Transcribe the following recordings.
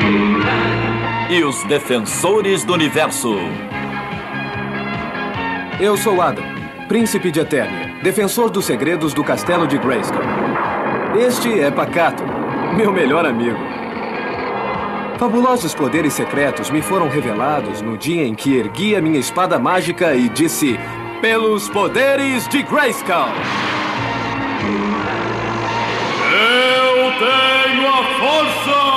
E os Defensores do Universo. Eu sou Adam, príncipe de Eternia, defensor dos segredos do castelo de Grayskull. Este é Pacato, meu melhor amigo. Fabulosos poderes secretos me foram revelados no dia em que ergui a minha espada mágica e disse: pelos poderes de Grayskull! Eu tenho a força!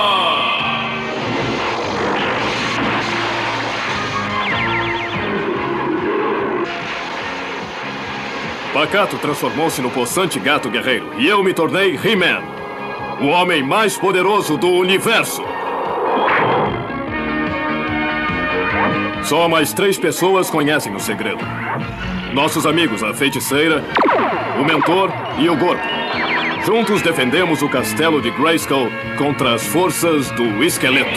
Pacato transformou-se no possante gato guerreiro e eu me tornei He-Man, o homem mais poderoso do universo. Só mais 3 pessoas conhecem o segredo. Nossos amigos, a Feiticeira, o Mentor e o Gorpo. Juntos defendemos o castelo de Grayskull contra as forças do Esqueleto.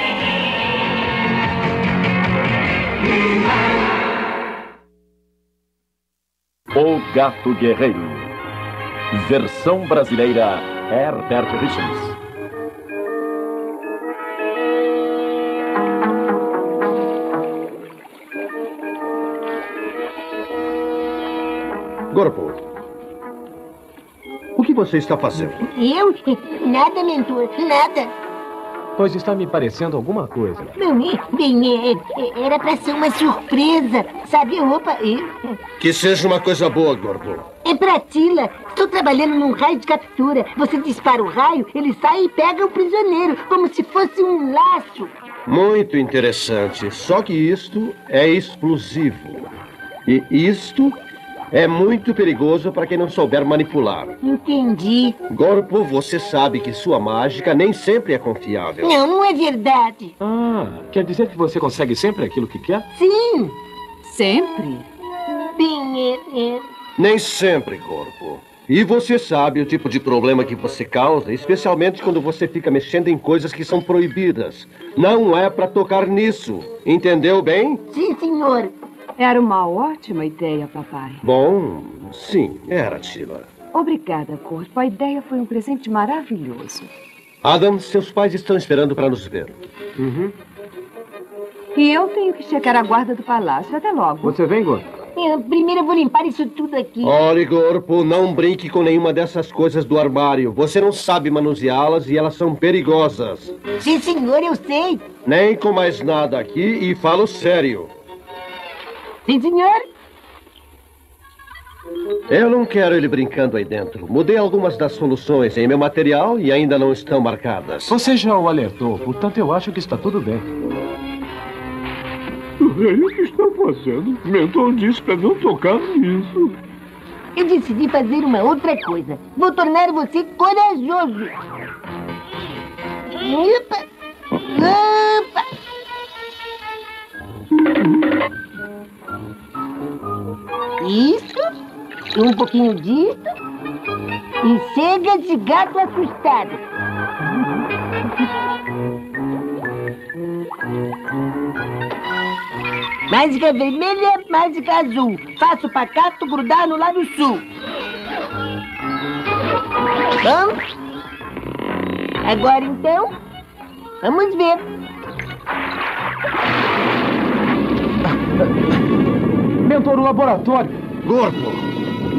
O Gato Guerreiro. Versão brasileira Herbert Richards. Gorpo, o que você está fazendo? Eu? Nada, mentor, nada. Pois está me parecendo alguma coisa. Bem, era pra ser uma surpresa, sabe? Opa, Que seja uma coisa boa, Gorpo. é pra Tila. Estou trabalhando num raio de captura. Você dispara o raio, ele sai e pega o prisioneiro, como se fosse um laço. Muito interessante. Só que isto é explosivo. E isto é muito perigoso para quem não souber manipular. Entendi. Gorpo, você sabe que sua mágica nem sempre é confiável. Não é verdade. Quer dizer que você consegue sempre aquilo que quer? Sim. Sempre? Bem, Nem sempre, Gorpo. E você sabe o tipo de problema que você causa, especialmente quando você fica mexendo em coisas que são proibidas. Não é para tocar nisso. Entendeu bem? Sim, senhor. Era uma ótima ideia, papai. Bom, sim, era, Tila. Obrigada, Corpo. A ideia foi um presente maravilhoso. Adam, seus pais estão esperando para nos ver. E eu tenho que checar a guarda do palácio. Até logo. Você vem, Gorpo? Primeiro eu vou limpar isso tudo aqui. Olhe, Gorpo, não brinque com nenhuma dessas coisas do armário. Você não sabe manuseá-las e elas são perigosas. Sim, senhor, eu sei. Nem com mais nada aqui e falo sério. Sim, senhor. Eu não quero ele brincando aí dentro. Mudei algumas das soluções em meu material e ainda não estão marcadas. Você já o alertou, portanto eu acho que está tudo bem. O que está fazendo? Mentor disse para não tocar nisso. Eu decidi fazer uma outra coisa. Vou tornar você corajoso. Opa! Opa! Isso. Um pouquinho disso. E chega de gato assustado. Mágica vermelha, mágica azul. Faço o Pacato grudar no lado sul. Vamos? Agora então, vamos ver. Mentor, o laboratório. Gorpo!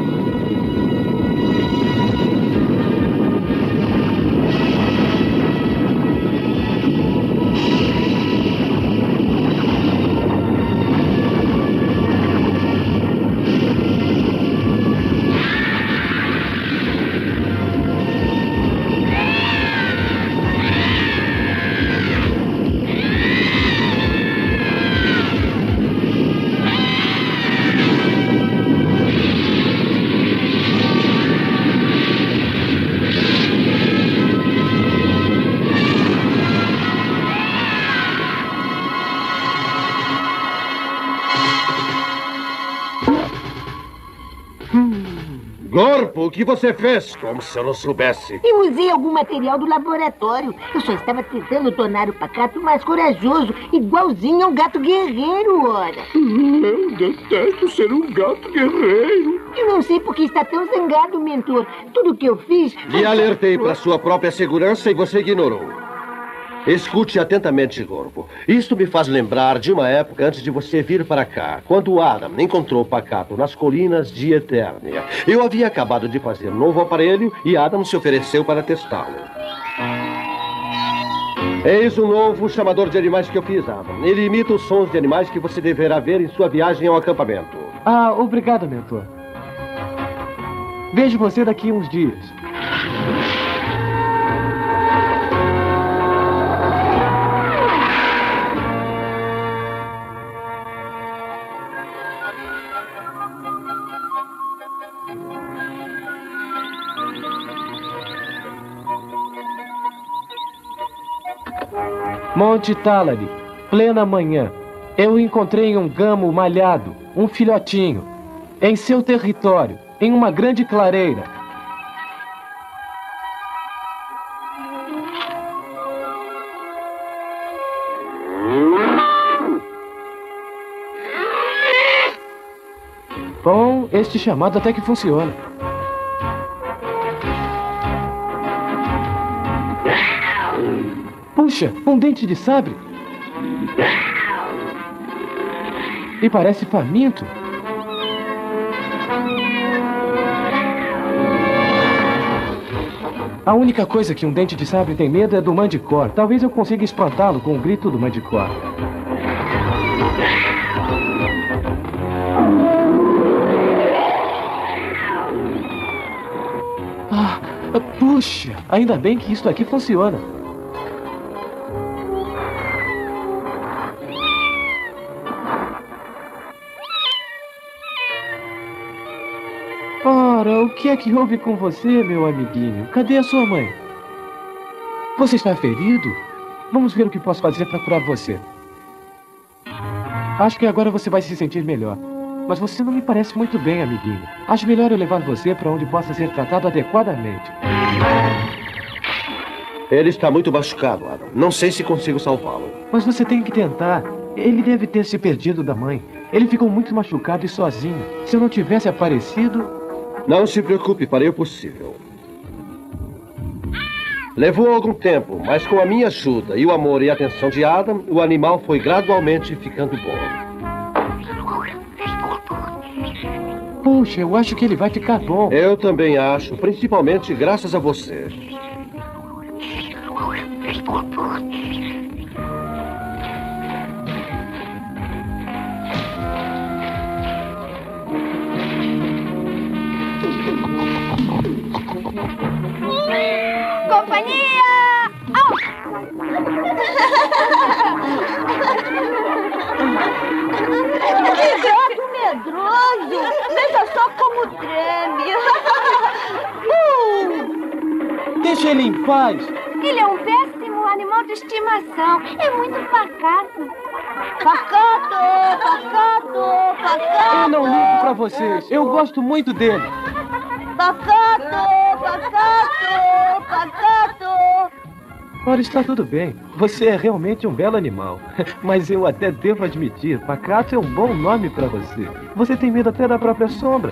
Gorpo, o que você fez? Como se eu não soubesse. Eu usei algum material do laboratório. Eu só estava tentando tornar o Pacato mais corajoso, igualzinho a um gato guerreiro, ora. Eu detesto ser um gato guerreiro. Eu não sei por que está tão zangado, mentor. Tudo que eu fiz... Lhe alertei para sua própria segurança e você ignorou. Escute atentamente, Gorbo. Isto me faz lembrar de uma época antes de você vir para cá, quando Adam encontrou Pacato nas colinas de Eternia. Eu havia acabado de fazer um novo aparelho e Adam se ofereceu para testá-lo. Eis o novo chamador de animais que eu fiz, Adam. Ele imita os sons de animais que você deverá ver em sua viagem ao acampamento. Ah, obrigado, mentor. Vejo você daqui a uns dias. Monte Talari, plena manhã. Eu encontrei um gamo malhado, um filhotinho, em seu território, em uma grande clareira. Bom, este chamado até que funciona. Puxa, um dente de sabre. E parece faminto. A única coisa que um dente de sabre tem medo é do Manticore. Talvez eu consiga espantá-lo com o grito do Manticore. Ah, puxa, ainda bem que isto aqui funciona. Ora, o que é que houve com você, meu amiguinho? Cadê a sua mãe? Você está ferido? Vamos ver o que posso fazer para curar você. Acho que agora você vai se sentir melhor. Mas você não me parece muito bem, amiguinho. Acho melhor eu levar você para onde possa ser tratado adequadamente. Ele está muito machucado, Adam. Não sei se consigo salvá-lo. Mas você tem que tentar. Ele deve ter se perdido da mãe. Ele ficou muito machucado e sozinho. Se eu não tivesse aparecido... Não se preocupe, farei o possível. Levou algum tempo, mas com a minha ajuda e o amor e a atenção de Adam, o animal foi gradualmente ficando bom. Puxa, eu acho que ele vai ficar bom. Eu também acho, principalmente graças a você. Companhia! Que gato medroso! Veja só como treme! Deixa ele em paz! Ele é um péssimo animal de estimação. É muito pacato. Pacato! Pacato! Pacato! Eu não ligo pra vocês. Eu gosto muito dele. Pacato! Pacato! Pacato! Ora, está tudo bem. Você é realmente um belo animal. Mas eu até devo admitir, Pacato é um bom nome para você. Você tem medo até da própria sombra.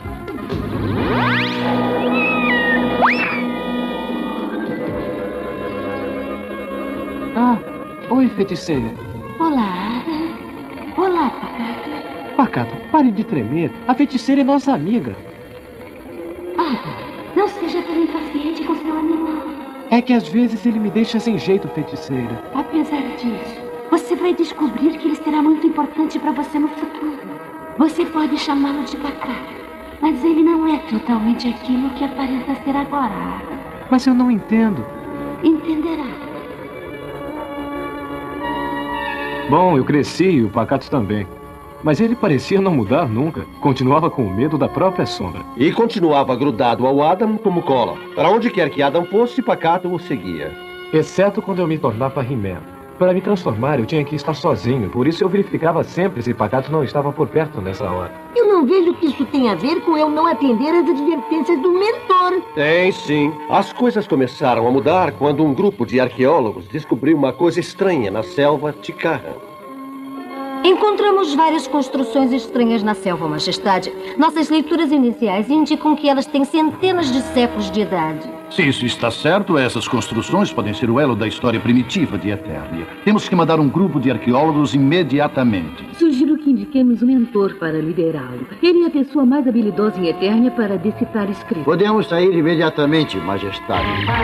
Ah, oi, feiticeira. Olá. Olá, Pacato. Pacato, pare de tremer. A feiticeira é nossa amiga. Não seja tão impaciente com seu animal. É que às vezes ele me deixa sem jeito, feiticeira. Apesar disso, você vai descobrir que ele será muito importante para você no futuro. Você pode chamá-lo de Pacato, mas ele não é totalmente aquilo que aparenta ser agora. Mas eu não entendo. Entenderá. Bom, eu cresci e o Pacato também. Mas ele parecia não mudar nunca. Continuava com medo da própria sombra. E continuava grudado ao Adam como cola. Para onde quer que Adam fosse, Pacato o seguia. Exceto quando eu me tornava He-Man. Para me transformar, eu tinha que estar sozinho. Por isso eu verificava sempre se Pacato não estava por perto nessa hora. Eu não vejo que isso tem a ver com eu não atender às advertências do mentor. Tem, sim. As coisas começaram a mudar quando um grupo de arqueólogos descobriu uma coisa estranha na selva Tikara. Encontramos várias construções estranhas na selva, Majestade. Nossas leituras iniciais indicam que elas têm centenas de séculos de idade. Se isso está certo, essas construções podem ser o elo da história primitiva de Eternia. Temos que mandar um grupo de arqueólogos imediatamente. Sugiro que indiquemos um mentor para liderá-lo. Ele é a pessoa mais habilidosa em Eternia para decifrar escritos. Podemos sair imediatamente, Majestade.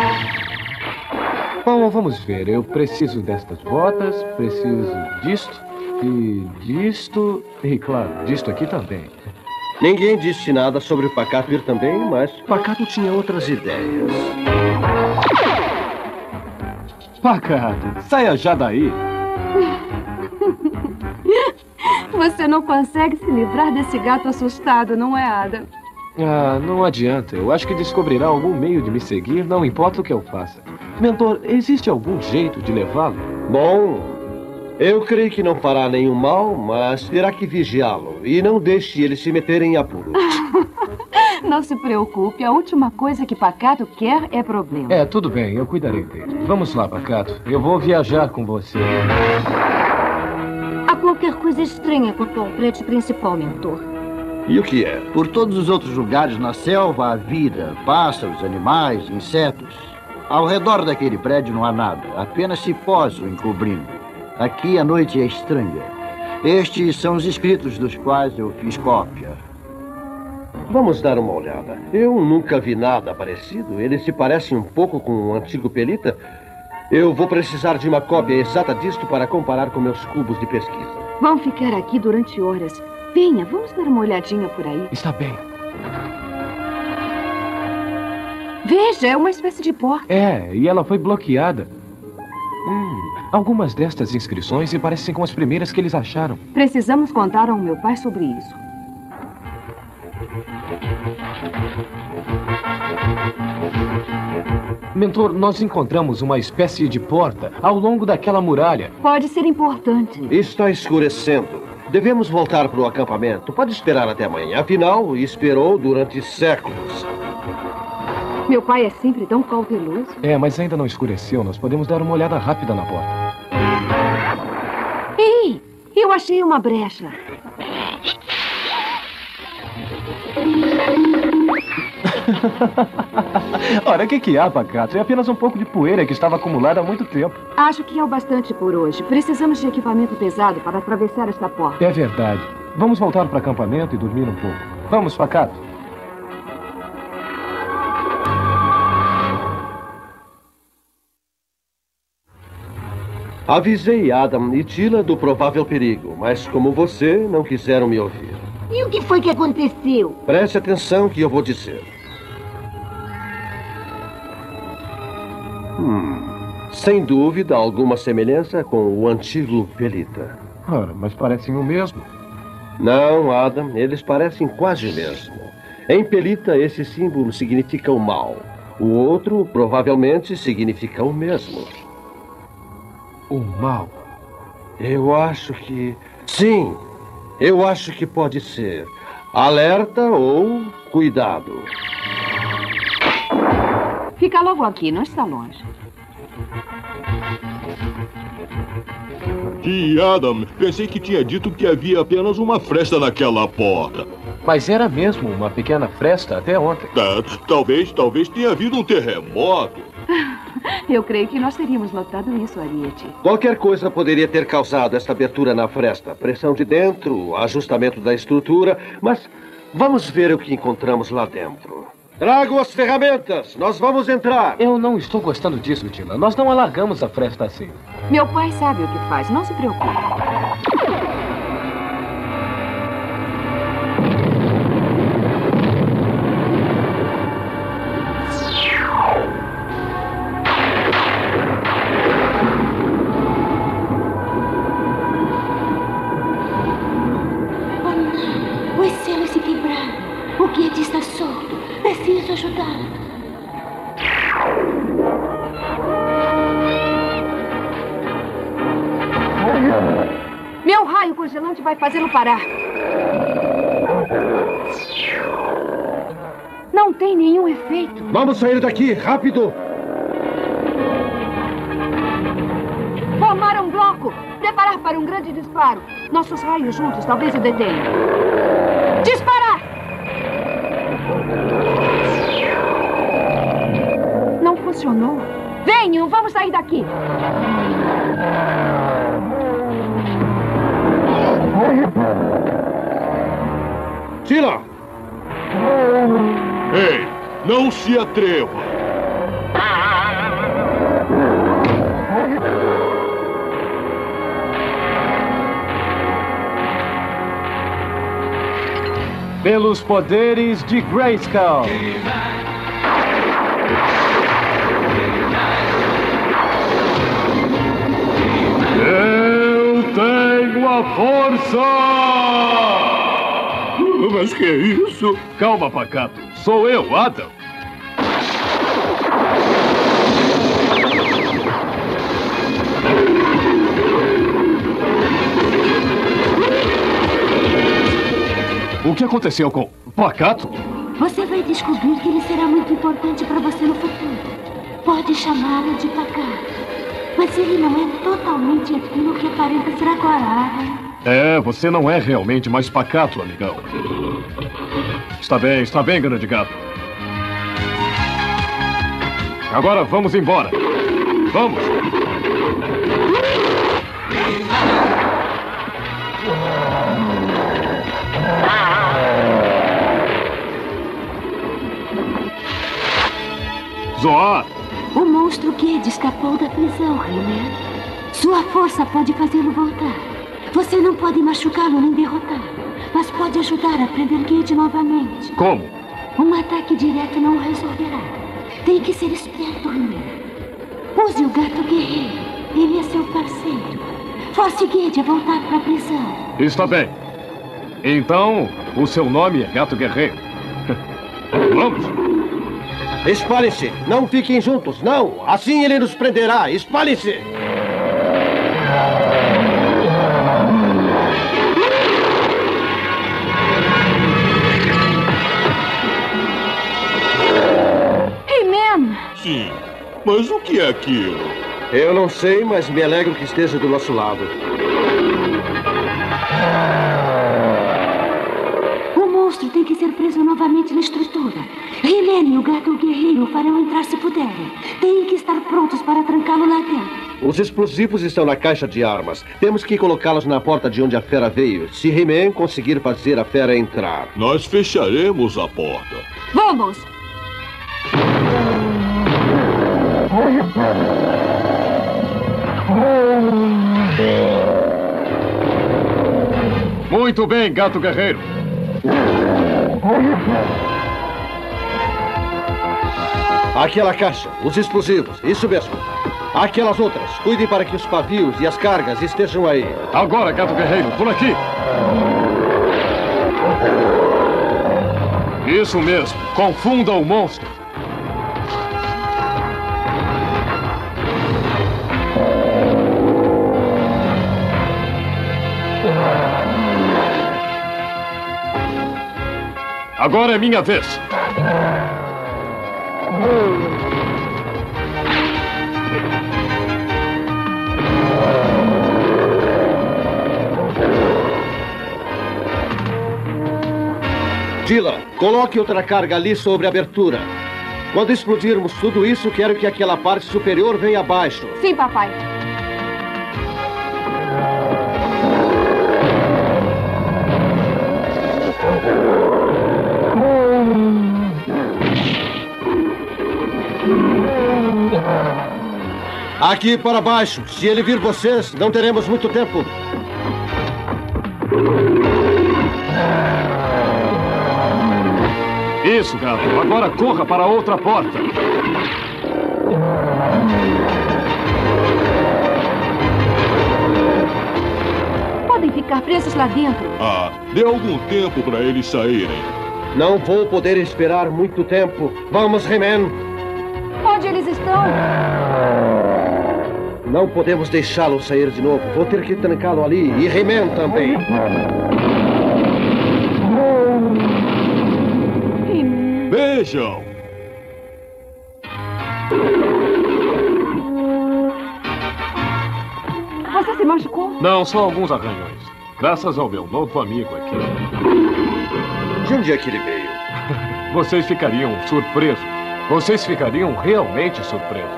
Bom, vamos ver. Eu preciso destas botas, preciso disto e disto e, claro, disto aqui também. Ninguém disse nada sobre o Pacato ir também, mas Pacato tinha outras ideias. Pacato, saia já daí. Você não consegue se livrar desse gato assustado, não é, Adam? Ah, não adianta. Eu acho que descobrirá algum meio de me seguir, não importa o que eu faça. Mentor, existe algum jeito de levá-lo? Bom, eu creio que não fará nenhum mal, mas terá que vigiá-lo. E não deixe ele se meter em apuros. Não se preocupe, a última coisa que Pacato quer é problema. É, tudo bem, eu cuidarei dele. Vamos lá, Pacato. Eu vou viajar com você. Há qualquer coisa estranha quanto ao prédio principal, mentor. E o que é? Por todos os outros lugares na selva há vida, pássaros, animais, insetos. Ao redor daquele prédio não há nada, apenas cipós o encobrindo. Aqui a noite é estranha. Estes são os escritos dos quais eu fiz cópia. Vamos dar uma olhada. Eu nunca vi nada parecido. Eles se parecem um pouco com o antigo Pelita. Eu vou precisar de uma cópia exata disto para comparar com meus cubos de pesquisa. Vão ficar aqui durante horas. Venha, vamos dar uma olhadinha por aí. Está bem. Veja, é uma espécie de porta. É, e ela foi bloqueada. Algumas destas inscrições se parecem com as primeiras que eles acharam. Precisamos contar ao meu pai sobre isso. Mentor, nós encontramos uma espécie de porta ao longo daquela muralha. Pode ser importante. Está escurecendo. Devemos voltar para o acampamento. Pode esperar até amanhã. Afinal, esperou durante séculos. Meu pai é sempre tão cauteloso. É, mas ainda não escureceu. Nós podemos dar uma olhada rápida na porta. Ei, eu achei uma brecha. Ora, o que há, Pacato? É apenas um pouco de poeira que estava acumulada há muito tempo. Acho que é o bastante por hoje. Precisamos de equipamento pesado para atravessar esta porta. É verdade. Vamos voltar para o acampamento e dormir um pouco. Vamos, Pacato. Avisei Adam e Tila do provável perigo, mas como você, não quiseram me ouvir. E o que foi que aconteceu? Preste atenção que eu vou dizer. Sem dúvida, alguma semelhança com o antigo Pelita. Ora, mas parecem o mesmo. Não, Adam, eles parecem quase o mesmo. Em Pelita, esse símbolo significa o mal. O outro, provavelmente, significa o mesmo. O mal? Eu acho que... Sim, eu acho que pode ser. Alerta ou cuidado. Fica logo aqui, não está longe. E Adam, pensei que tinha dito que havia apenas uma fresta naquela porta. Mas era mesmo uma pequena fresta até ontem. Talvez tenha havido um terremoto. Eu creio que nós teríamos notado isso, Ariete. Qualquer coisa poderia ter causado esta abertura na fresta. Pressão de dentro, ajustamento da estrutura. Mas vamos ver o que encontramos lá dentro. Trago as ferramentas. Nós vamos entrar. Eu não estou gostando disso, Tila. Nós não alargamos a fresta assim. Meu pai sabe o que faz. Não se preocupe. Os céus se quebraram. O guia está solto. Preciso ajudá-lo. Meu raio congelante vai fazê-lo parar. Não tem nenhum efeito. Vamos sair daqui, rápido! Formar um bloco. Preparar para um grande disparo. Nossos raios juntos talvez o detenham. Disparar! funcionou. Venham, vamos sair daqui. Tila! Ei, não se atreva. Pelos poderes de Grayskull. Eu tenho a força! Mas que é isso? Calma, Pacato. Sou eu, Adam. O que aconteceu com Pacato? Você vai descobrir que ele será muito importante para você no futuro. Pode chamá-lo de Pacato. Mas ele não é totalmente aquilo que aparenta ser agora. É, você não é realmente mais pacato, amigão. Está bem, grande gato. Agora vamos embora. Vamos. Zoar! O monstro Gade escapou da prisão, He-Man. Sua força pode fazê-lo voltar. Você não pode machucá-lo nem derrotá-lo, mas pode ajudar a prender Gade novamente. Como? Um ataque direto não o resolverá. Tem que ser esperto, He-Man. Use o gato guerreiro. Ele é seu parceiro. Force Gade a voltar para a prisão. Está bem. Então, o seu nome é Gato Guerreiro. Vamos. Espalhem-se! Não fiquem juntos, não! Assim ele nos prenderá! Espalhem-se! He-Man! Sim, mas o que é aquilo? Eu não sei, mas me alegro que esteja do nosso lado. O monstro tem que ser preso novamente na estrutura. He-Man e o gato guerreiro farão entrar se puderem. Têm que estar prontos para trancá-lo lá dentro. Os explosivos estão na caixa de armas. Temos que colocá-los na porta de onde a fera veio. Se He-Man conseguir fazer a fera entrar. Nós fecharemos a porta. Vamos! Muito bem, Gato Guerreiro. Aquela caixa, os explosivos, isso mesmo. Aquelas outras, cuidem para que os pavios e as cargas estejam aí. Agora, Gato Guerreiro, por aqui. Isso mesmo, confunda o monstro. Agora é minha vez. Dylan, coloque outra carga ali sobre a abertura. Quando explodirmos tudo isso, quero que aquela parte superior venha abaixo. Sim, papai. Aqui para baixo. Se ele vir vocês, não teremos muito tempo. Isso, gato. Agora corra para a outra porta. Podem ficar presos lá dentro. Ah, dê algum tempo para eles saírem. Não vou poder esperar muito tempo. Vamos, He-Man. Onde eles estão? Não podemos deixá-lo sair de novo. Vou ter que trancá-lo ali. E He-Man também. Vejam! Você se machucou? Não, só alguns arranhões. Graças ao meu novo amigo aqui. De onde é que ele veio? Vocês ficariam surpresos. Vocês ficariam realmente surpresos.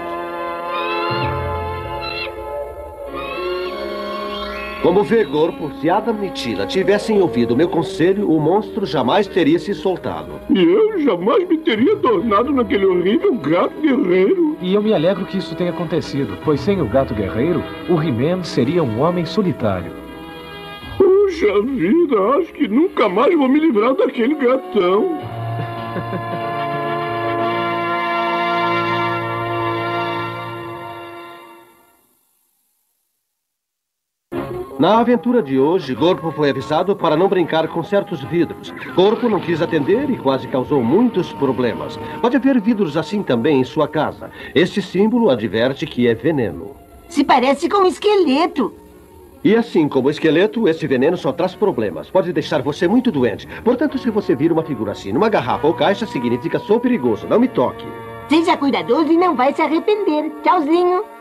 Como vê, Corpo, se Adam e Tila tivessem ouvido meu conselho, o monstro jamais teria se soltado. E eu jamais me teria tornado naquele horrível gato guerreiro. E eu me alegro que isso tenha acontecido, pois sem o gato guerreiro, o He-Man seria um homem solitário. Puxa vida, acho que nunca mais vou me livrar daquele gatão. Na aventura de hoje, Corpo foi avisado para não brincar com certos vidros. Corpo não quis atender e quase causou muitos problemas. Pode haver vidros assim também em sua casa. Este símbolo adverte que é veneno. Se parece com um esqueleto. E assim como o esqueleto, esse veneno só traz problemas. Pode deixar você muito doente. Portanto, se você vir uma figura assim numa garrafa ou caixa, significa sou perigoso. Não me toque. Seja cuidadoso e não vai se arrepender. Tchauzinho.